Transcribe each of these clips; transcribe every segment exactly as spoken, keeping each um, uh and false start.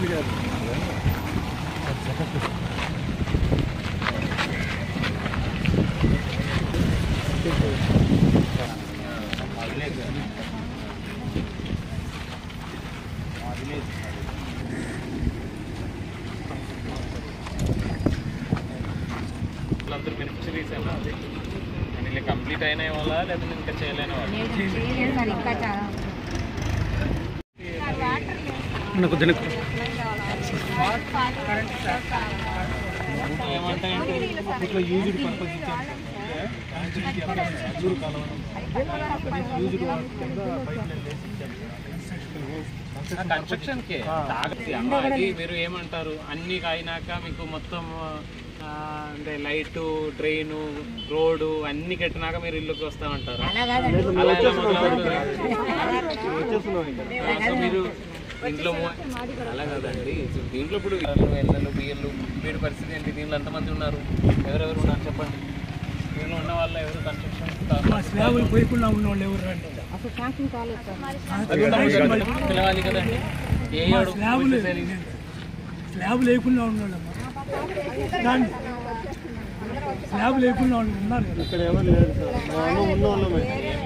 అందరూ బెనిఫిషరీస్ అయినా అది ఇలా కంప్లీట్ అయిన వాళ్ళ లేకపోతే ఇంకా చేయలేని వాళ్ళు ఏమంటే ఇట్లా యూజ్డ్ పర్పస్ కన్స్ట్రక్షన్కి మీరు ఏమంటారు అన్ని అయినాక మీకు మొత్తం అంటే లైట్ డ్రైన్ రోడ్డు అన్ని కట్టినాక మీరు ఇల్లుకి వస్తామంటారు. మీరు ఇంట్లో అలా కదండి. దీంట్లో ఇప్పుడు ఎల్లలు బియ్యలు వీడి పరిస్థితి ఏంటి? దీంట్లో ఎంతమంది ఉన్నారు? ఎవరెవరు ఉన్నారు చెప్పండి. దీనిలో ఉన్న వాళ్ళు ఎవరు కన్స్ట్రక్షన్ పిలవాలి కదండి. ఏ స్లాబ్ లేకుండా ఉన్నాడు స్లాబ్ లేకుండా ఉన్నారు ఇక్కడ ఎవరు లేరు సార్.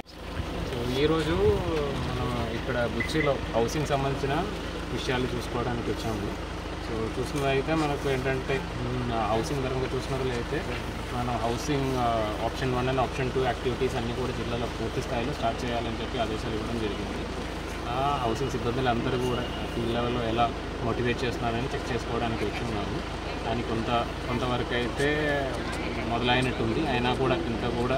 సో ఈరోజు మనం ఇక్కడ బుచ్చిలో హౌసింగ్ సంబంధించిన విషయాలు చూసుకోవడానికి వచ్చాము. సో చూసినదైతే మనకు ఏంటంటే హౌసింగ్ పరంగా చూసినట్లయితే మనం housing option one and option two activities అన్నీ కూడా జిల్లాలో పూర్తి స్థాయిలో స్టార్ట్ చేయాలని చెప్పి ఆదేశాలు ఇవ్వడం జరిగింది. హౌసింగ్ సిబ్బందులు అందరూ కూడా ఫీల్డ్ లెవెల్లో ఎలా మోటివేట్ చేస్తున్నారని చెక్ చేసుకోవడానికి వచ్చి ఉన్నాము. కానీ కొంత కొంతవరకు అయితే మొదలైనట్టుంది. అయినా కూడా ఇంత కూడా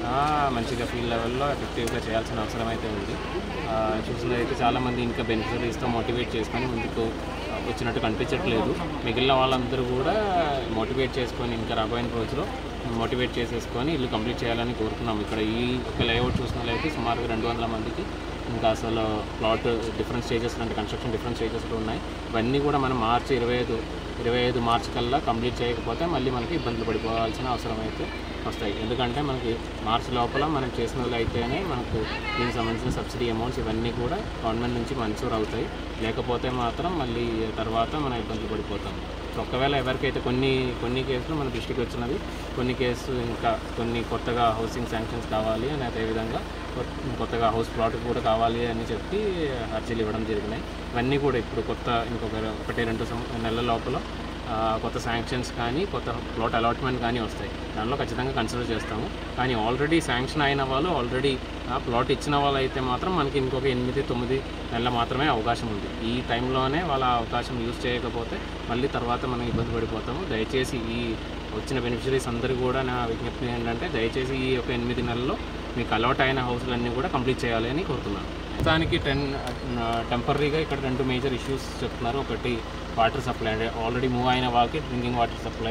మంచిగా ఫీల్డ్ లెవెల్లో ఎఫెక్టివ్గా చేయాల్సిన అవసరం అయితే ఉంది. చూసినదైతే చాలామంది ఇంకా బెనిఫిషరీస్తో మోటివేట్ చేసుకొని ముందుకు వచ్చినట్టు కనిపించట్లేదు. మిగిలిన వాళ్ళందరూ కూడా మోటివేట్ చేసుకొని ఇంకా రాబోయే రోజులో మోటివేట్ చేసేసుకొని ఇల్లు కంప్లీట్ చేయాలని కోరుతున్నాము. ఇక్కడ ఈ ఒక లేఅవుట్ చూసినట్లయితే సుమారుగా రెండు వందల మందికి ఇంకా అసలు ప్లాట్ డిఫరెంట్ స్టేజెస్ అంటే కన్స్ట్రక్షన్ డిఫరెంట్ స్టేజెస్లో ఉన్నాయి. ఇవన్నీ కూడా మనం మార్చి ఇరవై ఐదు ఇరవై ఐదు మార్చి కల్లా కంప్లీట్ చేయకపోతే మళ్ళీ మనకి ఇబ్బందులు పడిపోవాల్సిన అవసరం అయితే వస్తాయి. ఎందుకంటే మనకి మార్చి లోపల మనం చేసినట్లు అయితేనే మనకు దీనికి సంబంధించిన సబ్సిడీ అమౌంట్స్ ఇవన్నీ కూడా గవర్నమెంట్ నుంచి మంజూరు అవుతాయి. లేకపోతే మాత్రం మళ్ళీ తర్వాత మనం ఇబ్బందులు పడిపోతాం. ఒకవేళ ఎవరికైతే కొన్ని కొన్ని కేసులు మన దృష్టికి వచ్చినది, కొన్ని కేసులు ఇంకా కొన్ని కొత్తగా హౌసింగ్ శాంక్షన్స్ కావాలి అని అదేవిధంగా కొత్తగా హౌస్ ప్లాట్ కూడా కావాలి అని చెప్పి అర్జీలు ఇవ్వడం జరిగినాయి. ఇవన్నీ కూడా ఇప్పుడు కొత్త ఇంకొక ఒకటి రెండు నెలల లోపల కొత్త శాంక్షన్స్ కానీ కొత్త ప్లాట్ అలాట్మెంట్ కానీ వస్తాయి. దానిలో ఖచ్చితంగా కన్సిడర్ చేస్తాము. కానీ ఆల్రెడీ శాంక్షన్ అయిన వాళ్ళు ఆల్రెడీ ప్లాట్ ఇచ్చిన వాళ్ళు అయితే మాత్రం మనకి ఇంకొక ఎనిమిది తొమ్మిది నెలలు మాత్రమే అవకాశం ఉంది. ఈ టైంలోనే వాళ్ళ అవకాశం యూజ్ చేయకపోతే మళ్ళీ తర్వాత మనం ఇబ్బంది పడిపోతాము. దయచేసి ఈ వచ్చిన బెనిఫిషరీస్ అందరూ కూడా నా విజ్ఞప్తి ఏంటంటే దయచేసి ఈ ఒక ఎనిమిది నెలల్లో మీకు అలాట్ అయిన హౌస్లన్నీ కూడా కంప్లీట్ చేయాలి అని కోరుతున్నాను. మొత్తానికి టెన్ టెంపరీగా ఇక్కడ రెండు మేజర్ ఇష్యూస్ చెప్తున్నారు. ఒకటి వాటర్ సప్లై, అంటే ఆల్రెడీ మూవ్ అయిన వాళ్ళకి డ్రింకింగ్ వాటర్ సప్లై,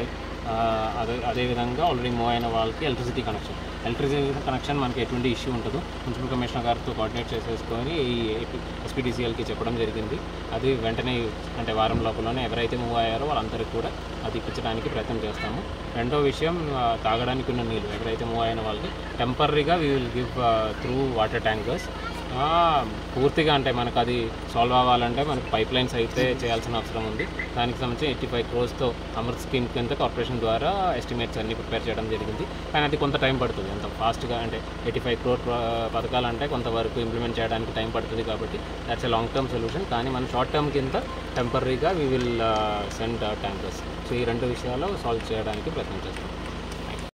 అదే అదేవిధంగా ఆల్రెడీ మూవ్ అయిన వాళ్ళకి ఎలక్ట్రిసిటీ కనెక్షన్. ఎలక్ట్రిసిటీ కనెక్షన్ మనకి ఎటువంటి ఇష్యూ ఉంటుందో మున్సిపల్ కమిషనర్ గారితో కోఆర్డినేట్ చేసేసుకొని ఈ ఎస్పీడీసీఎల్కి చెప్పడం జరిగింది. అది వెంటనే అంటే వారం లోపలనే ఎవరైతే మూవ్ అయ్యారో వాళ్ళందరికీ కూడా అది ఇప్పించడానికి ప్రయత్నం చేస్తాము. రెండో విషయం తాగడానికి ఉన్న నీళ్ళు ఎవరైతే మూవ్ అయిన వాళ్ళకి టెంపరీగా we will give through water tankers. పూర్తిగా అంటే మనకు అది సాల్వ్ అవ్వాలంటే మనకు పైప్ లైన్స్ అయితే చేయాల్సిన అవసరం ఉంది. దానికి సంబంధించి ఎయిటీ ఫైవ్ క్రోర్స్తో అమృత్ స్కీమ్ కింద కార్పొరేషన్ ద్వారా ఎస్టిమేట్స్ అన్ని ప్రిపేర్ చేయడం జరిగింది. కానీ అది కొంత టైం పడుతుంది. అంత ఫాస్ట్గా అంటే ఎయిటీ ఫైవ్ క్రోర్ పథకాలు అంటే కొంతవరకు ఇంప్లిమెంట్ చేయడానికి టైం పడుతుంది. కాబట్టి that's a long term solution. కానీ మనం షార్ట్ టర్మ్ కింద టెంపరీగా we will send tankers. So ఈ రెండు విషయాలు సాల్వ్ చేయడానికి ప్రయత్నం చేస్తాం.